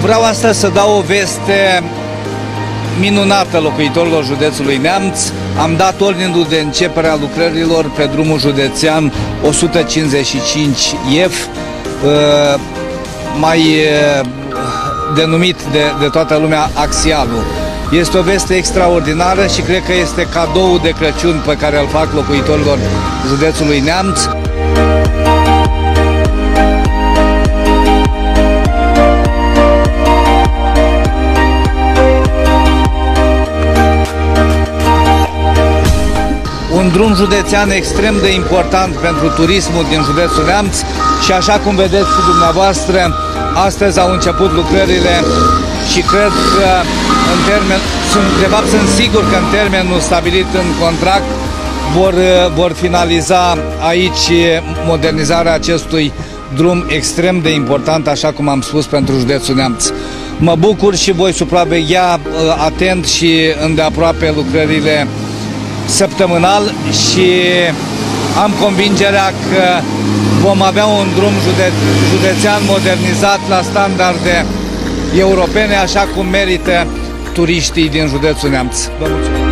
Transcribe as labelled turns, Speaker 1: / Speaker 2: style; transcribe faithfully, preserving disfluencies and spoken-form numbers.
Speaker 1: Vreau astăzi să dau o veste minunată locuitorilor județului Neamț. Am dat ordinul de începere a lucrărilor pe drumul județean o sută cincizeci și cinci F, mai denumit de, de toată lumea Axialul. Este o veste extraordinară și cred că este cadoul de Crăciun pe care îl fac locuitorilor județului Neamț. Un drum județean extrem de important pentru turismul din județul Neamț și așa cum vedeți și dumneavoastră, astăzi au început lucrările și cred că în termen, sunt, de fapt sunt sigur că în termenul stabilit în contract vor, vor finaliza aici modernizarea acestui drum extrem de important, așa cum am spus, pentru județul Neamț. Mă bucur și voi supraveghea atent și îndeaproape lucrările săptămânal și am convingerea că vom avea un drum jude județean modernizat la standarde europene, așa cum merită turiștii din județul Neamț. Vă mulțumesc!